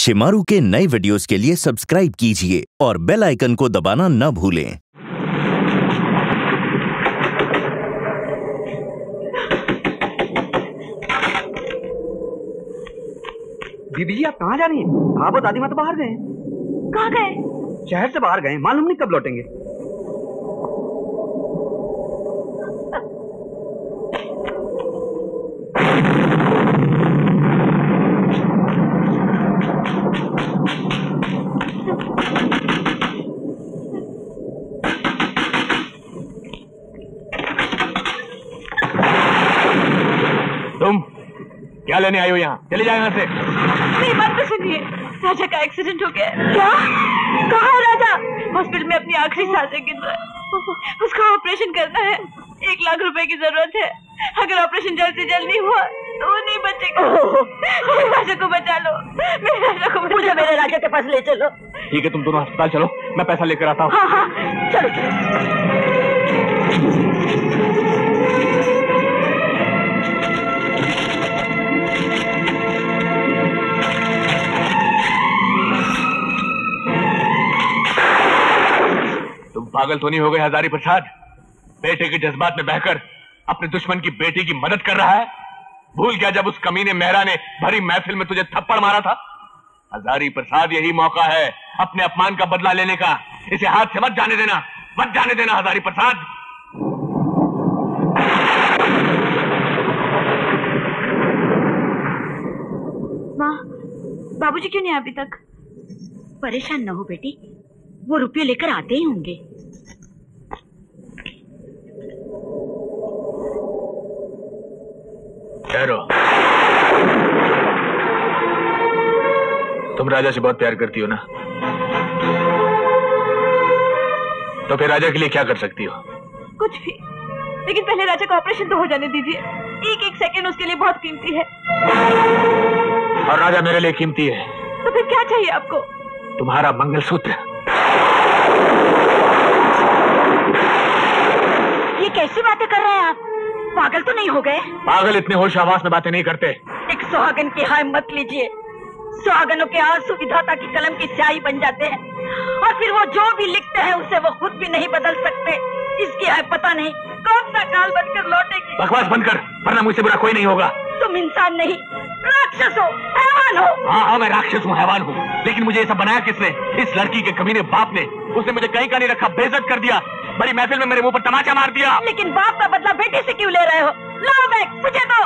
शिमारू के नए वीडियोस के लिए सब्सक्राइब कीजिए और बेल आइकन को दबाना न भूलें। बीबी जी, आप कहाँ जा रही हैं? आप और दादी माँ तो बाहर गए। कहाँ गए? शहर से बाहर गए, मालूम नहीं कब लौटेंगे। तुम क्या लेने आई हो यहाँ? चले जाओ यहाँ से। मेरी बात तो सुनिए, राजा का एक्सीडेंट हो गया। क्या? कहाँ है राजा? हॉस्पिटल में अपनी आखिरी सांसें गिन रहा है। उसका ऑपरेशन करना है, 1 लाख रुपए की जरूरत है। अगर ऑपरेशन जल्द से जल्द नहीं हुआ तो वो नहीं बचेगा। मेरे राजा को बचा लो, मेरे राजा को मुझे मेरे राजा के पास ले चलो। ठीक है, तुम दोनों अस्पताल चलो, मैं पैसा लेकर आता हूँ। हाँ हाँ, चलो पागल तो नहीं हो गए हजारी प्रसाद? बेटे के जज्बात में बहकर अपने दुश्मन की बेटी की मदद कर रहा है। भूल गया जब उस कमीने मेहरा ने भरी महफिल में तुझे थप्पड़ मारा था? हजारी प्रसाद, यही मौका है अपने अपमान का बदला लेने का। इसे हाथ से मत जाने देना, मत जाने देना हजारी प्रसाद। माँ, बाबूजी क्यों नहीं अभी तक? परेशान न हो बेटी, वो रुपये लेकर आते ही होंगे। ठहरो, तुम राजा से बहुत प्यार करती हो ना? तो फिर राजा के लिए क्या कर सकती हो? कुछ भी, लेकिन पहले राजा का ऑपरेशन तो हो जाने दीजिए। एक सेकंड उसके लिए बहुत कीमती है। और राजा मेरे लिए कीमती है। तो फिर क्या चाहिए आपको? तुम्हारा मंगलसूत्र। ये कैसी बातें कर रहे हैं आप? पागल तो नहीं हो गए? पागल इतने होश आवाज में बातें नहीं करते। एक सुहागन की हाय मत लीजिए। सुहागनों के आंसू विधाता की कलम की स्याही बन जाते हैं, और फिर वो जो भी लिखते हैं उसे वो खुद भी नहीं बदल सकते। इसकी है पता नहीं कौन सा काल बनकर लौटेगी। बकवास बंद कर, वरना मुझसे बुरा कोई नहीं होगा। तुम इंसान नहीं, राक्षस हो, हैवान हो। हाँ, मैं राक्षस हूँ, हैवान हूँ, लेकिन मुझे ये सब बनाया किसने? इस लड़की के कमीने बाप ने। उसने मुझे कहीं का नहीं रखा, बेइज्जत कर दिया, बड़ी महफिल में मेरे मुंह पर तमाचा मार दिया। लेकिन बाप का बदला बेटे से क्यों ले रहे हो? लाओ बैग, मुझे दो।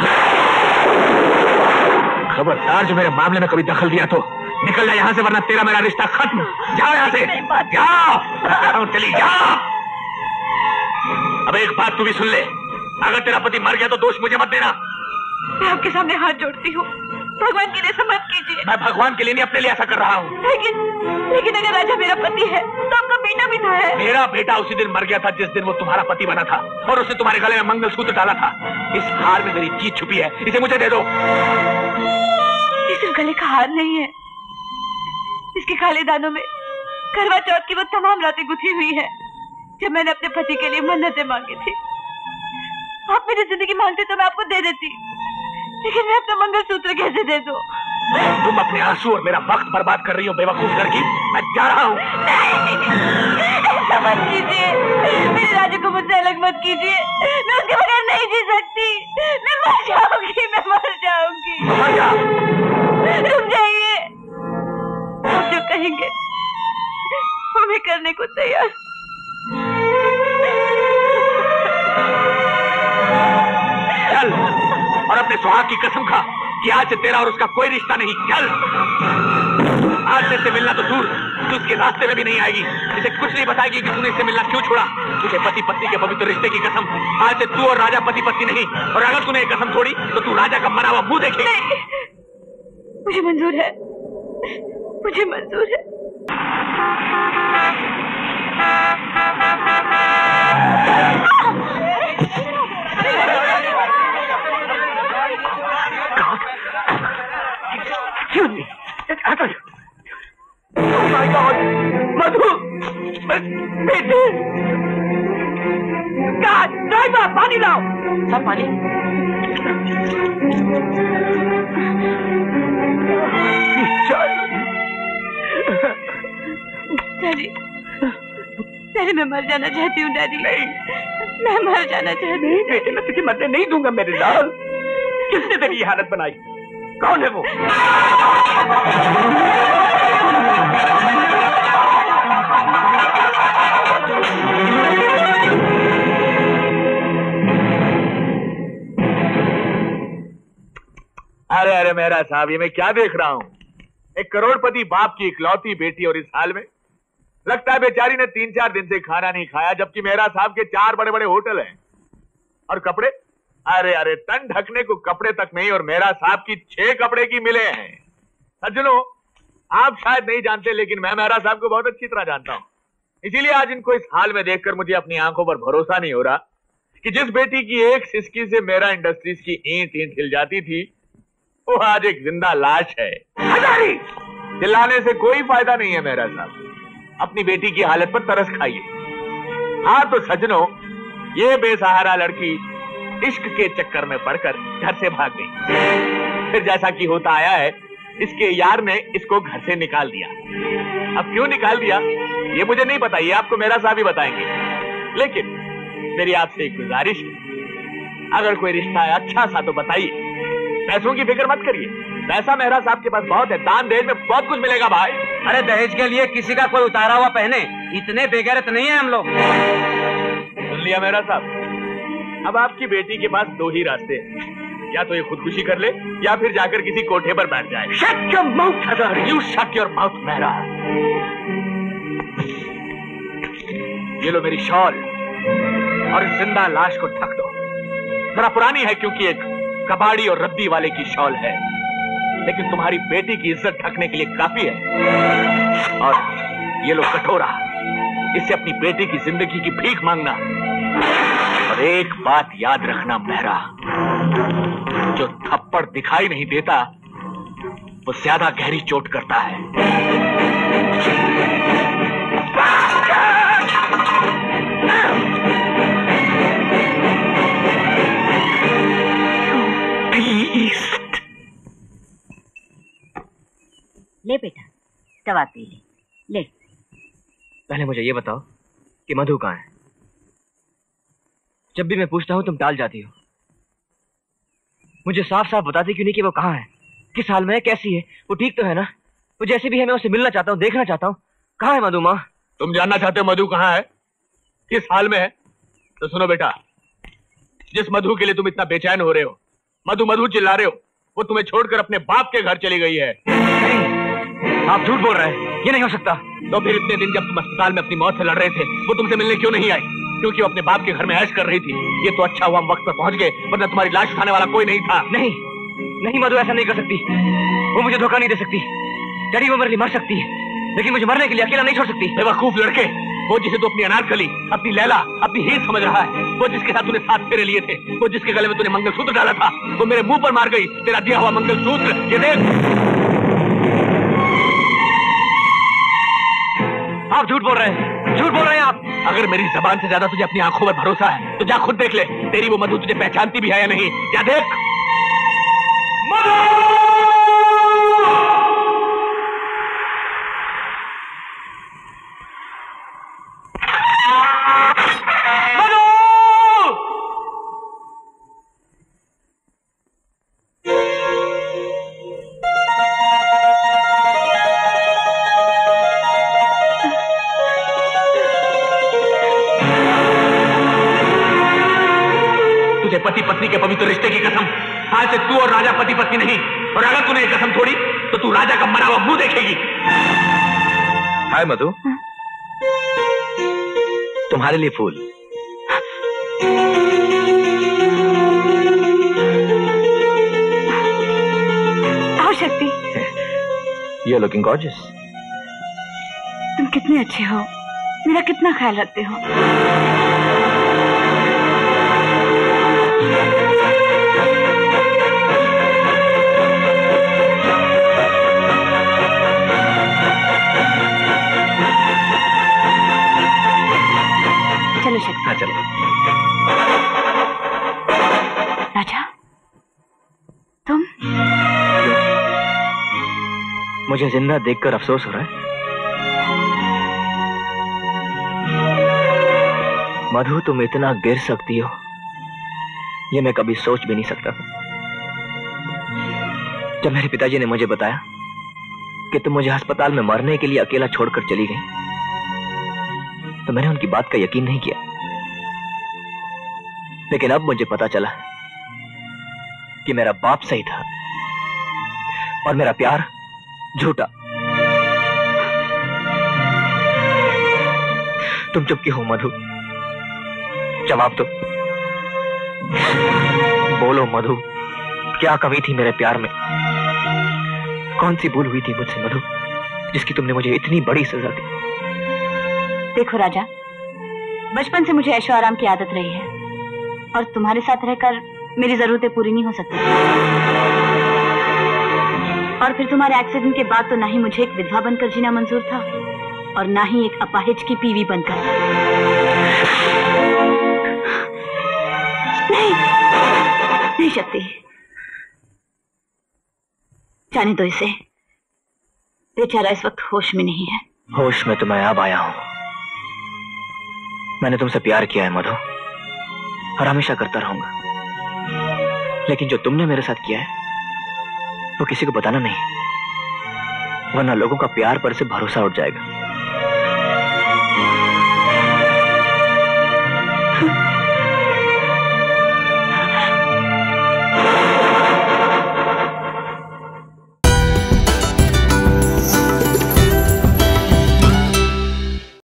खबरदार, जो मेरे मामले में कभी दखल दिया तो निकल जा यहाँ से, वरना तेरा मेरा रिश्ता खत्म। जाओ यहाँ से, जाओ, चली जाओ। अब एक बात तू भी सुन ले, अगर तेरा पति मर गया तो दोष मुझे मत देना। मैं आपके सामने हाथ जोड़ती हूँ, भगवान के लिए ऐसा मत कीजिए। मैं भगवान के लिए नहीं, अपने लिए ऐसा कर रहा हूँ। लेकिन अगर राजा मेरा पति है तो आपका बेटा भी तो है। मेरा बेटा उसी दिन मर गया था जिस दिन वो तुम्हारा पति बना था, और उसने तुम्हारे गले में मंगलसूत्र डाला था। इस हार में मेरी जीत छुपी है, इसे मुझे दे दो। ये सिर्फ गले का हार नहीं है, इसके काले दानों में करवा चौथ की वो तमाम रातें गुथी हुई है जब मैंने अपने पति के लिए मन्नतें मांगी थी। आप मेरी जिंदगी मांगते तो मैं आपको दे देती, लेकिन मैं अपना मंगलसूत्र कैसे दे दूं? तुम अपने आंसू और मेरा वक्त बर्बाद कर रही हो बेवकूफ लड़की। मैं जा रहा हूँ। ऐसा मत कीजिए, मेरे राजा को मुझसे अलग मत कीजिए। मैं उसके बगैर नहीं जी सकती। मैं मर जाऊंगी, मैं मर जाऊंगी। मर जा। रुक जाइए, आप जो कहेंगे वो मैं करने को तैयार। चल, और अपने सुहाग की कसम खा कि आज से तेरा और उसका कोई रिश्ता नहीं। चल, आज से मिलना तो दूर, तू उसके रास्ते में भी नहीं आएगी। इसे कुछ नहीं बताएगी कि तूने इससे मिलना क्यों छोड़ा। तुझे पति पत्नी के पवित्र रिश्ते की कसम, आज से तू और राजा पति पत्नी नहीं। और अगर तूने एक कसम छोड़ी तो तू राजा का मरा हुआ मुंह देखेगी। मुझे मंजूर है, मुझे मंजूर है। Oh my God, मधु, बेटे, ड्राइवर पानी लाओ। सब पानी। चल। पहले मैं मर जाना चाहती हूँ डैडी। नहीं, मैं मर जाना चाहती हूँ। बेटे मैं तुझे मरने नहीं दूंगा मेरे लाल। किसने तेरी ये हालत बनाई? कौन है वो? अरे अरे मेरा साहब, ये मैं क्या देख रहा हूँ? एक करोड़पति बाप की इकलौती बेटी, और इस हाल में लगता है बेचारी ने 3-4 दिन से खाना नहीं खाया, जबकि मेरा साहब के 4 बड़े बड़े होटल हैं। और कपड़े, अरे अरे तन ढकने को कपड़े तक नहीं, और मेरा साहब की 6 कपड़े की मिले हैं। सज्जनों, आप शायद नहीं जानते, लेकिन मैं मेरा साहब को बहुत अच्छी तरह जानता हूँ। इसीलिए आज इनको इस हाल में देखकर मुझे अपनी आंखों पर भरोसा नहीं हो रहा कि जिस बेटी की एक सिसकी से मेरा इंडस्ट्रीज की ईंट ईंट हिल जाती थी, वो आज एक जिंदा लाश है। चिल्लाने से कोई फायदा नहीं है मेरा साहब, अपनी बेटी की हालत पर तरस खाइए। हाँ तो सज्जनों, ये बेसहारा लड़की इश्क के चक्कर में पड़कर घर से भाग गई। फिर जैसा कि होता आया है, इसके यार ने इसको घर से निकाल दिया। अब क्यों निकाल दिया ये मुझे नहीं पता, ये आपको मेरा साहब ही बताएंगे। लेकिन मेरी आपसे एक गुजारिश है, अगर कोई रिश्ता है अच्छा सा तो बताइए। पैसों की फिक्र मत करिए, पैसा मेरा साहब के पास बहुत है, दान दहेज में बहुत कुछ मिलेगा भाई। अरे दहेज के लिए किसी का कोई उतारा हुआ पहने, इतने बेगैरत नहीं है हम लोग। सुन लिया मेरा साहब, अब आपकी बेटी के पास 2 ही रास्ते हैं, या तो ये खुदकुशी कर ले या फिर जाकर किसी कोठे पर बैठ जाए। Shut your mouth other, you shut your mouth मेरा। ये लो मेरी शॉल, और इस जिंदा लाश को ढक दो। थोड़ा पुरानी है क्योंकि एक कबाड़ी और रद्दी वाले की शॉल है, लेकिन तुम्हारी बेटी की इज्जत ढकने के लिए काफी है। और ये लो कटोरा, इससे अपनी बेटी की जिंदगी की भीख मांगना। और एक बात याद रखना मेहरा, जो थप्पड़ दिखाई नहीं देता वो ज्यादा गहरी चोट करता है। ले बेटा, दवा पी ले। पहले मुझे ये बताओ कि मधु कहाँ है? जब भी मैं पूछता हूँ तुम टाल जाती हो। मुझे साफ साफ बताती क्यों नहीं कि वो कहाँ है, किस हाल में है, कैसी है? वो ठीक तो है ना? वो जैसी भी है मैं उससे मिलना चाहता हूँ, देखना चाहता हूँ। कहाँ है मधु माँ? तुम जानना चाहते हो मधु कहाँ है, किस हाल में है? तो सुनो बेटा, जिस मधु के लिए तुम इतना बेचैन हो रहे हो, मधु मधु चिल्ला रहे हो, वो तुम्हें छोड़कर अपने बाप के घर चली गई है। नहीं, आप झूठ बोल रहे हैं, ये नहीं हो सकता। तो फिर इतने दिन जब तुम अस्पताल में अपनी मौत से लड़ रहे थे, वो तुमसे मिलने क्यों नहीं आई? क्योंकि वो अपने बाप के घर में ऐश कर रही थी। ये तो अच्छा हुआ हम वक्त पर पहुंच गए, वरना तुम्हारी लाश उठाने वाला कोई नहीं था। नहीं नहीं मधु ऐसा नहीं कर सकती, वो मुझे धोखा नहीं दे सकती। डैडी वो मेरे लिए मर सकती है, लेकिन मुझे मरने के लिए अकेला नहीं छोड़ सकती। बेवकूफ लड़के, वो जिसे तो अपनी अनारकली, अपनी लैला, अपनी हीर समझ रहा है, वो जिसके साथ तूने 7 फेरे लिए थे, वो जिसके गले में तूने मंगलसूत्र डाला था, वो मेरे मुंह पर मार गई तेरा दिया हुआ मंगलसूत्र। ये देख, आप झूठ बोल रहे हैं, झूठ बोल रहे हैं आप। अगर मेरी जबान से ज्यादा तुझे अपनी आंखों पर भरोसा है तो जा खुद देख ले, तेरी वो मधु तुझे पहचानती भी है या नहीं। क्या देख, मधु! पति पत्नी के पवित्र रिश्ते की कसम, आज से तू और राजा पति पत्नी नहीं, और अगर तूने ये कसम तोड़ी तो तू राजा का मरा हुआ मुंह देखेगी। हाय मधु, तुम्हारे लिए फूल। आओ शक्ति। You're looking gorgeous. तुम कितने अच्छे हो, मेरा कितना ख्याल रखते हो। चलो शक्ति। हाँ चलो। राजा, तुम? मुझे जिंदा देखकर अफसोस हो रहा है। मधु, तुम इतना गिर सकती हो ये मैं कभी सोच भी नहीं सकता। जब मेरे पिताजी ने मुझे बताया कि तुम मुझे अस्पताल में मरने के लिए अकेला छोड़कर चली गई, तो मैंने उनकी बात का यकीन नहीं किया। लेकिन अब मुझे पता चला कि मेरा बाप सही था और मेरा प्यार झूठा। तुम चुप क्यों हो मधु? जवाब दो, बोलो मधु, क्या कमी थी मेरे प्यार में? कौन सी भूल हुई थी मुझसे मधु, जिसकी तुमने मुझे इतनी बड़ी सजा दी? देखो राजा, बचपन से मुझे ऐशो आराम की आदत रही है और तुम्हारे साथ रहकर मेरी जरूरतें पूरी नहीं हो सकती। और फिर तुम्हारे एक्सीडेंट के बाद तो ना ही मुझे एक विधवा बनकर जीना मंजूर था और ना ही एक अपाहिज की बीवी बनकर। नहीं शक्ति, जाने दो इसे। बेचारा इस वक्त होश में नहीं है। होश में तो मैं अब आया हूं। मैंने तुमसे प्यार किया है मधु और हमेशा करता रहूंगा, लेकिन जो तुमने मेरे साथ किया है वो किसी को बताना नहीं, वरना लोगों का प्यार पर से भरोसा उठ जाएगा।